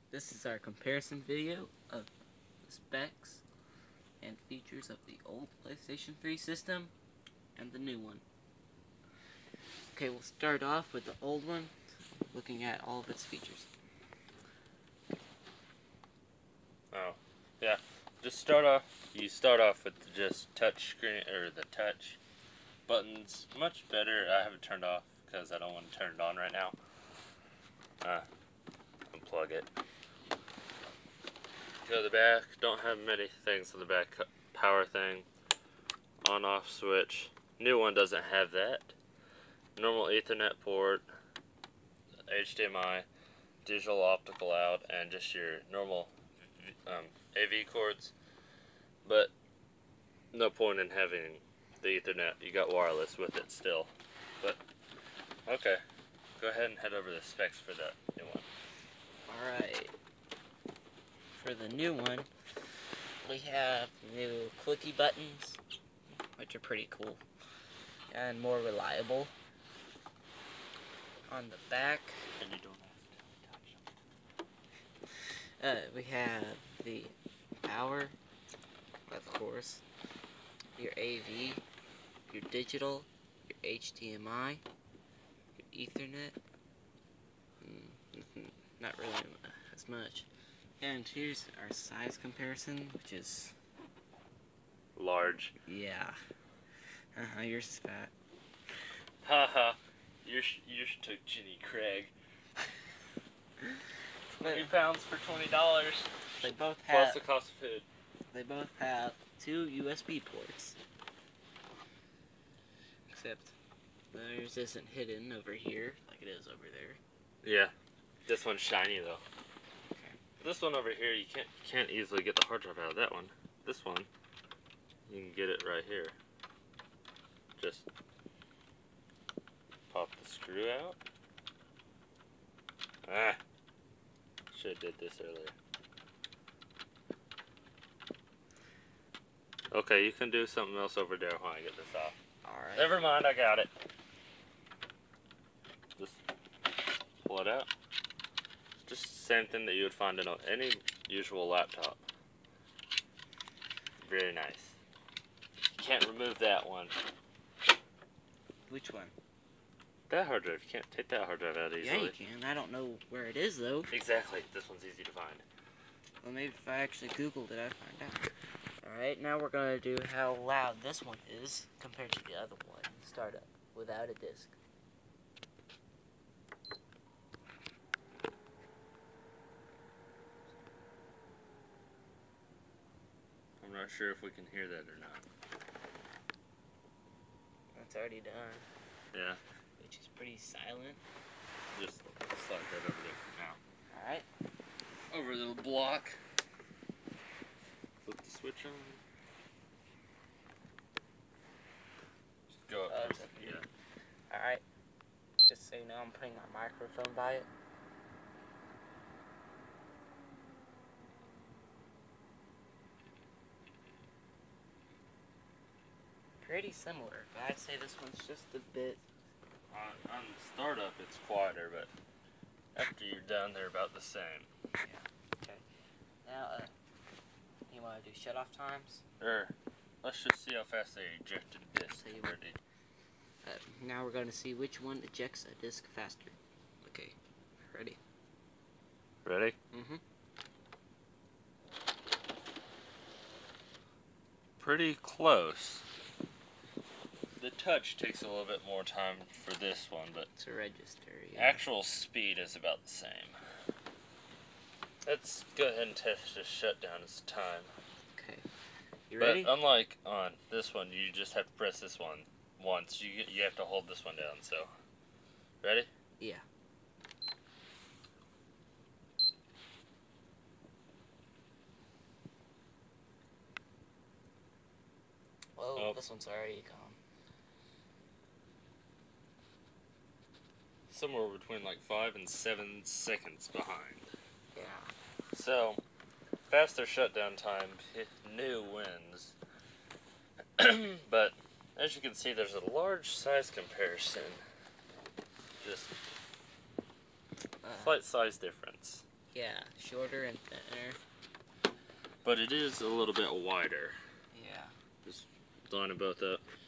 This is our comparison video of the specs and features of the old PlayStation 3 system and the new one. Okay, we'll start off with the old one, looking at all of its features. Oh, yeah. Just start off. You start off with just touch screen or the touch buttons. Much better. I have it turned off because I don't want to turn it on right now. Unplug it. Go to the back. Don't have many things on the back. Power thing. On-off switch. New one doesn't have that. Normal Ethernet port. HDMI. Digital optical out. And just your normal AV cords. But no point in having the Ethernet. You got wireless with it still. But okay. Go ahead and head over the specs for the new one. Alright. For the new one, we have new clicky buttons, which are pretty cool and more reliable. On the back, And you don't have to touch them. we have the power, of course, your AV, your digital, your HDMI, your Ethernet, not really as much. And here's our size comparison, which is Large. yeah. Yours is fat. Haha. Yours took Ginny Craig. 20 pounds for $20. They both Plus have. the cost of food. They both have 2 USB ports. Except theirs isn't hidden over here like it is over there. Yeah. This one's shiny though. Okay. This one over here, you can't easily get the hard drive out of that one. This one, you can get it right here. Just pop the screw out. Should have did this earlier. Okay, you can do something else over there while I get this off. Alright. Never mind, I got it. Just pull it out. Just same thing that you would find in any usual laptop. Very nice. You can't remove that one. Which one? That hard drive, you can't take that hard drive out easily. Yeah, you can. I don't know where it is, though. Exactly. This one's easy to find. Well, maybe if I actually Googled it, I'd find out. Alright, now we're going to do how loud this one is compared to the other one. Start up without a disc. I'm not sure if we can hear that or not. That's already done. Yeah. Which is pretty silent. Just slide that over there for now. Alright. Over the block. Flip the switch on. Just go up. It's up here. Alright. Just so you know, I'm putting my microphone by it. Pretty similar, but I'd say this one's just a bit. On startup, it's quieter, but after you're done, they're about the same. Yeah. Okay. Now, you want to do shut-off times? Let's just see how fast they ejected disk. So you- Ready? Now we're going to see which one ejects a disc faster. Okay. Ready? Ready? Mm-hmm. Pretty close. The touch takes a little bit more time for this one, but It's a register, yeah. actual speed is about the same. Let's go ahead and test the shutdown as time. Okay. You But ready? unlike on this one, you just have to press this one once. You have to hold this one down, so. Ready? Yeah. Whoa, Oh. this one's already gone. Somewhere between like 5 and 7 seconds behind. Yeah. So, faster shutdown time, new wins. But, as you can see, there's a large size comparison. Just slight size difference. Yeah, shorter and thinner. But it is a little bit wider. Yeah. Just line them both up.